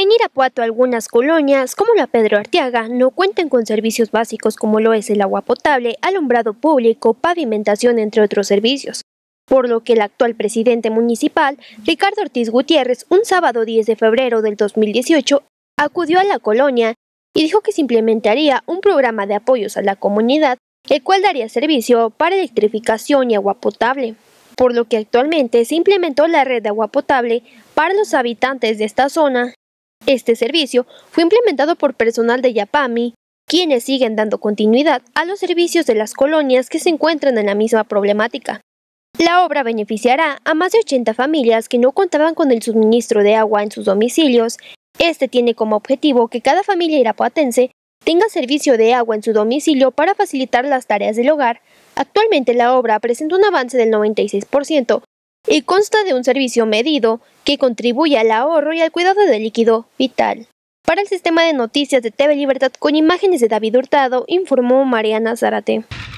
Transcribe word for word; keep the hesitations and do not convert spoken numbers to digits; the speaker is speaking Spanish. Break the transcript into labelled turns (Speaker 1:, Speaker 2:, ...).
Speaker 1: En Irapuato, algunas colonias, como la Pedro Arteaga, no cuentan con servicios básicos como lo es el agua potable, alumbrado público, pavimentación, entre otros servicios. Por lo que el actual presidente municipal, Ricardo Ortiz Gutiérrez, un sábado diez de febrero del dos mil dieciocho, acudió a la colonia y dijo que se implementaría un programa de apoyos a la comunidad, el cual daría servicio para electrificación y agua potable. Por lo que actualmente se implementó la red de agua potable para los habitantes de esta zona. Este servicio fue implementado por personal de Yapami, quienes siguen dando continuidad a los servicios de las colonias que se encuentran en la misma problemática. La obra beneficiará a más de ochenta familias que no contaban con el suministro de agua en sus domicilios. Este tiene como objetivo que cada familia irapuatense tenga servicio de agua en su domicilio para facilitar las tareas del hogar. Actualmente la obra presenta un avance del noventa y seis por ciento y consta de un servicio medido que contribuye al ahorro y al cuidado del líquido vital. Para el sistema de noticias de T V Libertad, con imágenes de David Hurtado, informó Mariana Zárate.